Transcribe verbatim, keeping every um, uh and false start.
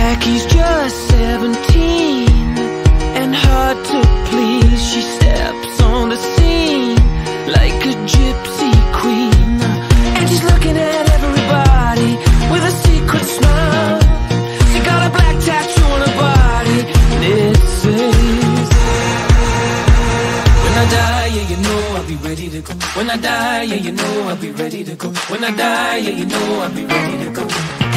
Jackie's just seventeen and hard to please. She steps on the scene like a gypsy queen, and she's looking at everybody with a secret smile. She got a black tattoo on her body, and it says, when I die, yeah, you know I'll be ready to go. When I die, yeah, you know I'll be ready to go. When I die, yeah, you know I'll be ready to go.